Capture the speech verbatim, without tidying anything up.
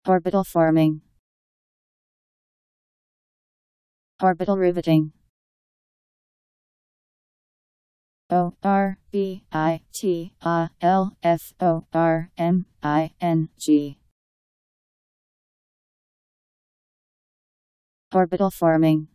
Orbital forming. Orbital riveting. O R B I T A L F O R M I N G. Orbital forming.